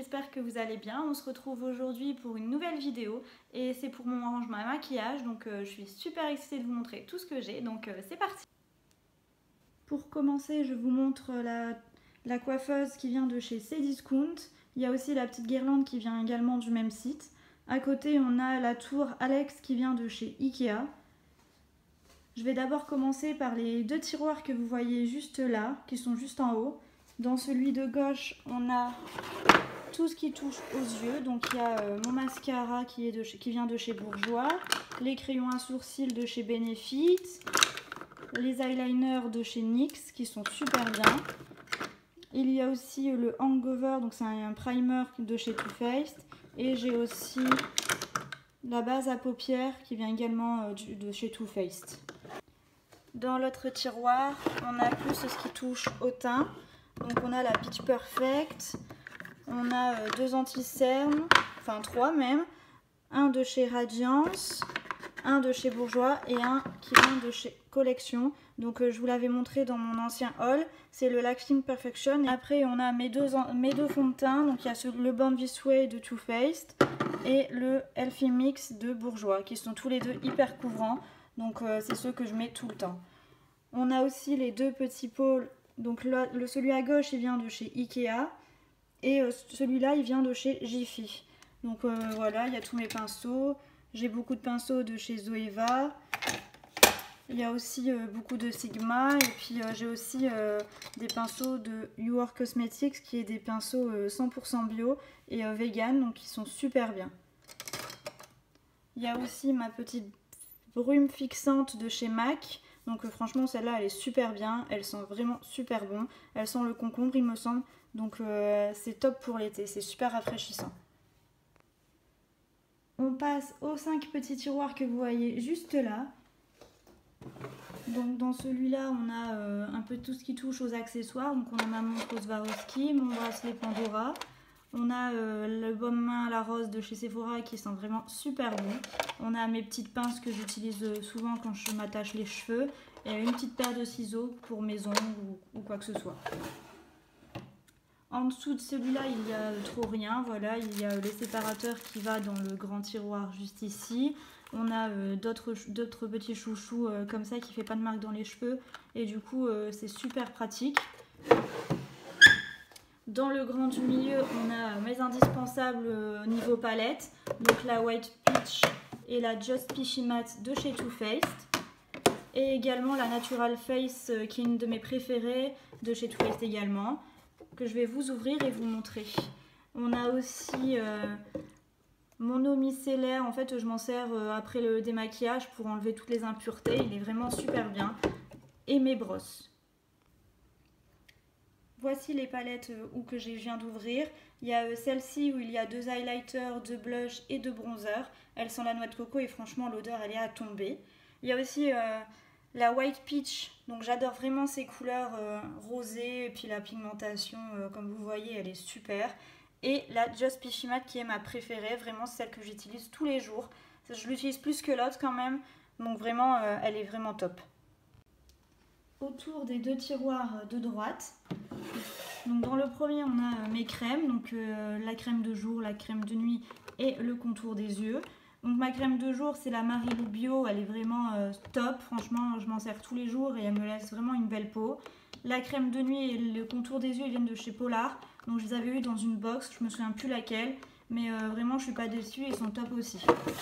j'espère que vous allez bien. On se retrouve aujourd'hui pour une nouvelle vidéo et c'est pour mon rangement à maquillage, donc je suis super excitée de vous montrer tout ce que j'ai, donc c'est parti. Pour commencer, je vous montre la coiffeuse qui vient de chez Cdiscount. Il y a aussi la petite guirlande qui vient également du même site. À côté, on a la tour Alex qui vient de chez Ikea. Je vais d'abord commencer par les deux tiroirs que vous voyez juste là, qui sont juste en haut. Dans celui de gauche, on a tout ce qui touche aux yeux. Donc il y a mon mascara qui vient de chez Bourjois, les crayons à sourcils de chez Benefit, les eyeliners de chez NYX qui sont super bien. Il y a aussi le Hangover, donc c'est un primer de chez Too Faced. Et j'ai aussi la base à paupières qui vient également de chez Too Faced. Dans l'autre tiroir, on a plus ce qui touche au teint. Donc on a la Pitch Perfect, on a deux anti-cernes, enfin trois même, un de chez Radiance, un de chez Bourjois et un qui vient de chez Collection. Donc je vous l'avais montré dans mon ancien haul, c'est le Lasting Perfection. Et après on a mes deux fonds de teint, donc il y a le Born This Way de Too Faced et le Healthy Mix de Bourjois, qui sont tous les deux hyper couvrants, donc c'est ceux que je mets tout le temps. On a aussi les deux petits pôles. Donc celui à gauche il vient de chez Ikea et celui-là il vient de chez Jiffy. Donc voilà, il y a tous mes pinceaux. J'ai beaucoup de pinceaux de chez Zoeva. Il y a aussi beaucoup de Sigma et puis j'ai aussi des pinceaux de Your Cosmetics qui est des pinceaux 100% bio et vegan, donc ils sont super bien. Il y a aussi ma petite brume fixante de chez MAC. Donc franchement celle-là elle est super bien, elle sent vraiment super bon, elle sent le concombre il me semble, donc c'est top pour l'été, c'est super rafraîchissant. On passe aux 5 petits tiroirs que vous voyez juste là. Donc dans celui-là on a un peu tout ce qui touche aux accessoires, donc on a ma montre Swarovski, mon bracelet Pandora. On a le baume main à la rose de chez Sephora qui sent vraiment super bon. On a mes petites pinces que j'utilise souvent quand je m'attache les cheveux. Et une petite paire de ciseaux pour mes ongles ou quoi que ce soit. En dessous de celui-là, il y a trop rien. Voilà, il y a le séparateur qui va dans le grand tiroir juste ici. On a d'autres petits chouchous comme ça qui ne fait pas de marque dans les cheveux. Et du coup, c'est super pratique. Dans le grand du milieu, on a mes indispensables niveau palette. Donc la White Peach et la Just Peachy Matte de chez Too Faced. Et également la Natural Face qui est une de mes préférées de chez Too Faced également. Que je vais vous ouvrir et vous montrer. On a aussi mon eau micellaire. En fait, je m'en sers après le démaquillage pour enlever toutes les impuretés. Il est vraiment super bien. Et mes brosses. Voici les palettes que je viens d'ouvrir. Il y a celle-ci où il y a 2 highlighters, 2 blush et 2 bronzer. Elles sont la noix de coco et franchement l'odeur elle est à tomber. Il y a aussi la White Peach, donc j'adore vraiment ces couleurs rosées et puis la pigmentation comme vous voyez elle est super. Et la Just Peachy Matte qui est ma préférée, vraiment celle que j'utilise tous les jours. Je l'utilise plus que l'autre quand même, donc vraiment elle est vraiment top. Autour des deux tiroirs de droite, donc dans le premier on a mes crèmes, donc la crème de jour, la crème de nuit et le contour des yeux. Donc ma crème de jour c'est la Marilou Bio, elle est vraiment top, franchement je m'en sers tous les jours et elle me laisse vraiment une belle peau. La crème de nuit et le contour des yeux ils viennent de chez Polar, donc je les avais eu dans une box, je me souviens plus laquelle, mais vraiment je suis pas déçue, ils sont top aussi.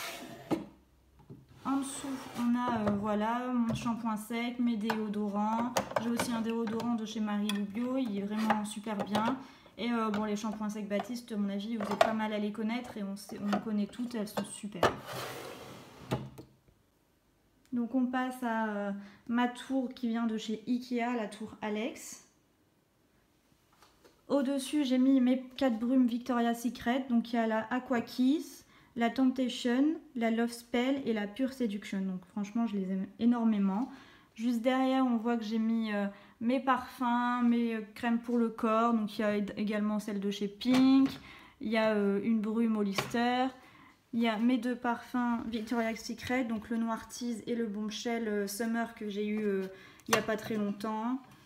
En dessous, on a voilà, mon shampoing sec, mes déodorants. J'ai aussi un déodorant de chez Marilou Bio, il est vraiment super bien. Et bon, les shampoings secs Baptiste, à mon avis, vous êtes pas mal à les connaître et on connaît toutes, elles sont super. Donc on passe à ma tour qui vient de chez Ikea, la tour Alex. Au-dessus, j'ai mis mes 4 brumes Victoria's Secret. Donc il y a la Aqua Kiss, la Temptation, la Love Spell et la Pure Seduction. Donc franchement, je les aime énormément. Juste derrière, on voit que j'ai mis mes parfums, mes crèmes pour le corps. Donc il y a également celle de chez Pink. Il y a une brume Hollister. Il y a mes 2 parfums Victoria's Secret, donc le Noir Tease et le Bombshell Summer que j'ai eu il n'y a pas très longtemps.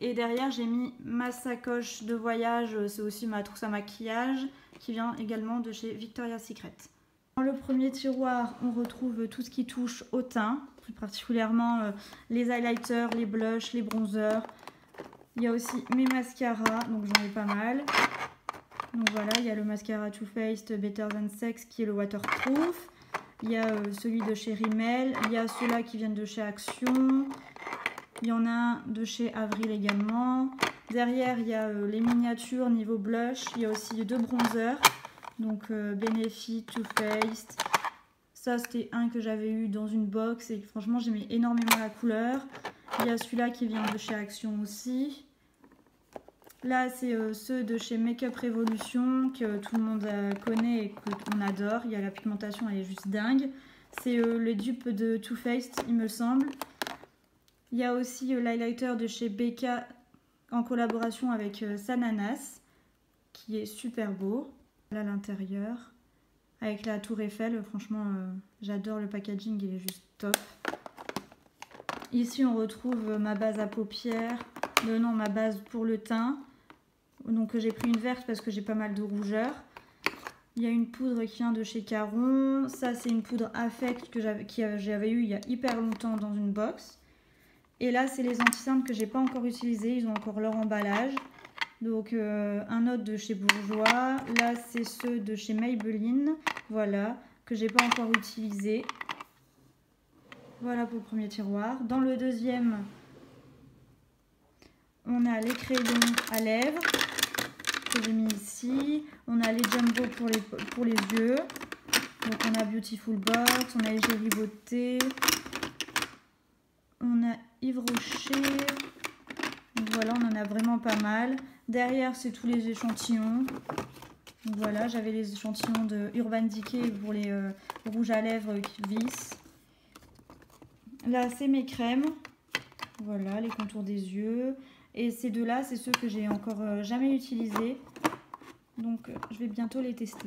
Et derrière, j'ai mis ma sacoche de voyage, c'est aussi ma trousse à maquillage, qui vient également de chez Victoria's Secret. Dans le premier tiroir, on retrouve tout ce qui touche au teint, plus particulièrement les highlighters, les blushs, les bronzers. Il y a aussi mes mascaras, donc j'en ai pas mal. Donc voilà, il y a le mascara Too Faced Better Than Sex qui est le waterproof. Il y a celui de chez Rimmel, il y a ceux-là qui viennent de chez Action. Il y en a un de chez Avril également. Derrière, il y a les miniatures niveau blush. Il y a aussi 2 bronzers. Donc Benefit, Too Faced. Ça, c'était un que j'avais eu dans une box. Et franchement, j'aimais énormément la couleur. Il y a celui-là qui vient de chez Action aussi. Là, c'est ceux de chez Makeup Revolution que tout le monde connaît et qu'on adore. Il y a la pigmentation, elle est juste dingue. C'est le dupe de Too Faced, il me semble. Il y a aussi l'highlighter de chez Becca en collaboration avec Sananas, qui est super beau. Là, l'intérieur, avec la tour Eiffel, franchement, j'adore le packaging, il est juste top. Ici, on retrouve ma base à paupières, non, ma base pour le teint. Donc, j'ai pris une verte parce que j'ai pas mal de rougeur. Il y a une poudre qui vient de chez Caron. Ça, c'est une poudre Affect que j'avais eu il y a hyper longtemps dans une box. Et là, c'est les anti-cernes que j'ai pas encore utilisés. Ils ont encore leur emballage. Donc, un autre de chez Bourjois. Là, c'est ceux de chez Maybelline. Voilà, que j'ai pas encore utilisés. Voilà pour le premier tiroir. Dans le deuxième, on a les crayons à lèvres que j'ai mis ici. On a les Jumbo pour les yeux. Donc, on a Beautiful Box. On a Égérie Beauté. On a Yves Rocher. Donc voilà, on en a vraiment pas mal. Derrière, c'est tous les échantillons. Donc voilà, j'avais les échantillons de Urban Decay pour les rouges à lèvres qui vissent. Là, c'est mes crèmes. Voilà, les contours des yeux. Et ces deux-là, c'est ceux que j'ai encore jamais utilisés. Donc, je vais bientôt les tester.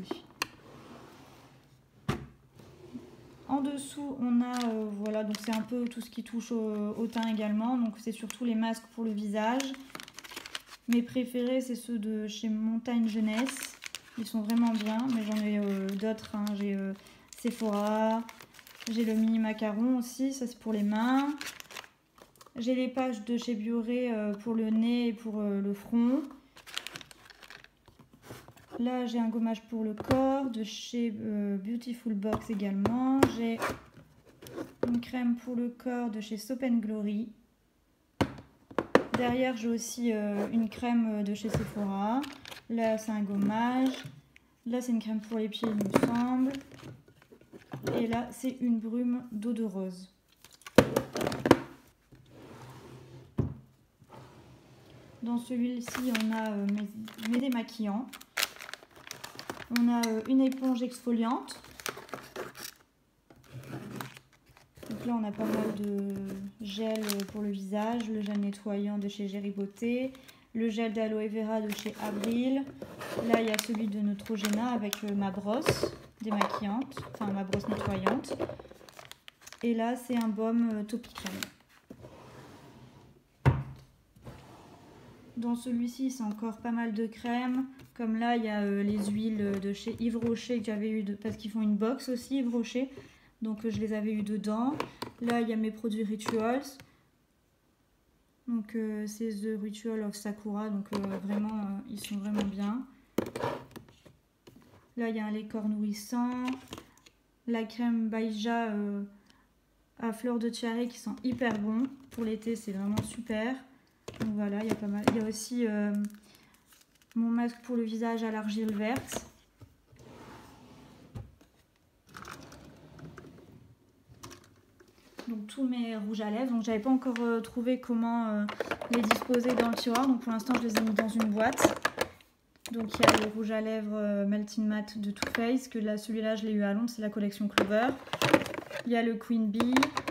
En dessous, on a, voilà, donc c'est un peu tout ce qui touche au teint également. Donc, c'est surtout les masques pour le visage. Mes préférés, c'est ceux de chez Montagne Jeunesse. Ils sont vraiment bien, mais j'en ai d'autres. Hein. J'ai Sephora, j'ai le mini macaron aussi, ça c'est pour les mains. J'ai les pages de chez Bioré pour le nez et pour le front. Là, j'ai un gommage pour le corps de chez Beautiful Box également. J'ai une crème pour le corps de chez Soap & Glory. Derrière, j'ai aussi une crème de chez Sephora. Là, c'est un gommage. Là, c'est une crème pour les pieds, il me semble. Et là, c'est une brume d'eau de rose. Dans celui-ci, on a mes démaquillants. On a une éponge exfoliante. Donc là, on a pas mal de gel pour le visage. Le gel nettoyant de chez Égérie Beauté. Le gel d'aloe vera de chez Avril. Là, il y a celui de Neutrogena avec ma brosse démaquillante. Enfin, ma brosse nettoyante. Et là, c'est un baume Topicrème. Dans celui-ci, c'est encore pas mal de crèmes. Comme là, il y a les huiles de chez Yves Rocher que j'avais eu parce qu'ils font une box aussi, Yves Rocher. Donc, je les avais eu dedans. Là, il y a mes produits Rituals. Donc, c'est The Ritual of Sakura. Donc, vraiment, ils sont vraiment bien. Là, il y a un lait corps nourrissant. La crème Baija à fleur de tiare qui sent hyper bon. Pour l'été, c'est vraiment super. Donc voilà, il y a pas mal. Il y a aussi mon masque pour le visage à l'argile verte. Donc tous mes rouges à lèvres. Donc j'avais pas encore trouvé comment les disposer dans le tiroir. Donc pour l'instant, je les ai mis dans une boîte. Donc il y a le rouge à lèvres Melting Matte de Too Faced. Que là, celui-là, je l'ai eu à Londres. C'est la collection Clover. Il y a le Queen Bee.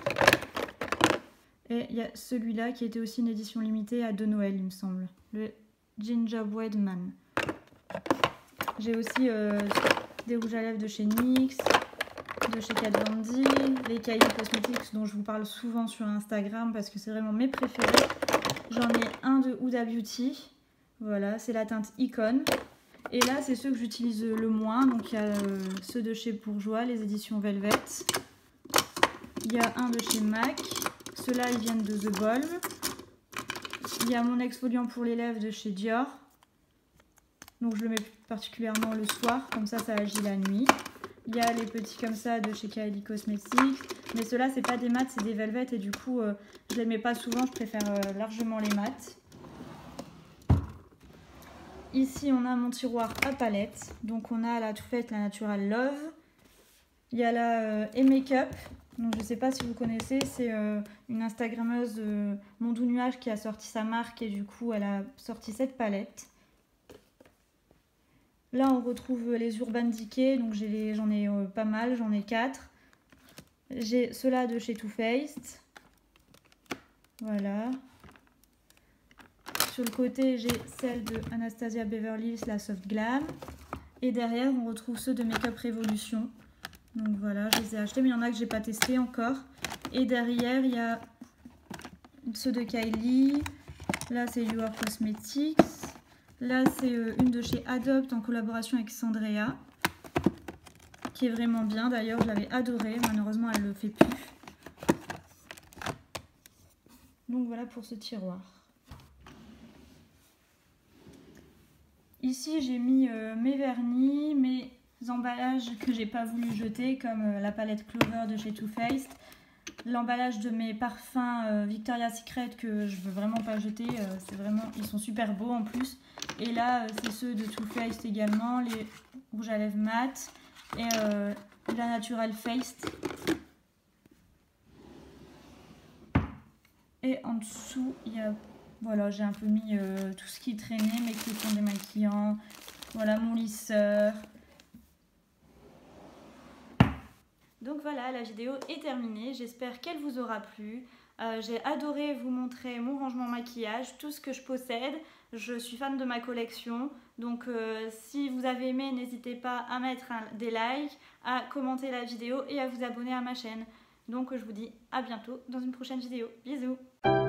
Et il y a celui-là qui était aussi une édition limitée à de Noël, il me semble. Le Gingerbread Man. J'ai aussi des rouges à lèvres de chez NYX, de chez Kat Von D, les Kylie Cosmetics dont je vous parle souvent sur Instagram parce que c'est vraiment mes préférés. J'en ai un de Huda Beauty. Voilà, c'est la teinte Icon. Et là, c'est ceux que j'utilise le moins. Donc, il y a ceux de chez Bourjois, les éditions Velvet. Il y a un de chez MAC. Ceux-là, ils viennent de The Balm. Il y a mon exfoliant pour les lèvres de chez Dior. Donc, je le mets particulièrement le soir. Comme ça agit la nuit. Il y a les petits comme ça de chez Kylie Cosmetics. Mais ceux-là, c'est pas des mats, c'est des Velvet. Et du coup, je les mets pas souvent. Je préfère largement les mats. Ici, on a mon tiroir à palettes. Donc, on a la Too Faced, la Natural Love. Il y a la E-Makeup. Donc, je ne sais pas si vous connaissez. C'est une Instagrammeuse Mon Doux Nuage qui a sorti sa marque. Et du coup, elle a sorti cette palette. Là, on retrouve les Urban Decay. Donc, j'en ai pas mal. J'en ai 4. J'ai ceux-là de chez Too Faced. Voilà. Sur le côté, j'ai celle de Anastasia Beverly Hills, la Soft Glam. Et derrière, on retrouve ceux de Makeup Revolution. Donc voilà, je les ai achetés, mais il y en a que je n'ai pas testé encore. Et derrière, il y a ceux de Kylie. Là, c'est Your Cosmetics. Là, c'est une de chez Adopt en collaboration avec Sandrea. Qui est vraiment bien. D'ailleurs, je l'avais adorée. Malheureusement, elle ne le fait plus. Donc voilà pour ce tiroir. Ici, j'ai mis mes vernis, mes emballages que j'ai pas voulu jeter, comme la palette Clover de chez Too Faced, l'emballage de mes parfums Victoria's Secret que je veux vraiment pas jeter, ils sont super beaux en plus. Et là, c'est ceux de Too Faced également, les rouges à lèvres mat et la Natural Faced. Et en dessous, il y a... Voilà, j'ai un peu mis tout ce qui traînait, mes crayons démaquillants, voilà mon lisseur. Donc voilà, la vidéo est terminée, j'espère qu'elle vous aura plu. J'ai adoré vous montrer mon rangement maquillage, tout ce que je possède. Je suis fan de ma collection, donc si vous avez aimé, n'hésitez pas à mettre des likes, à commenter la vidéo et à vous abonner à ma chaîne. Donc je vous dis à bientôt dans une prochaine vidéo. Bisous!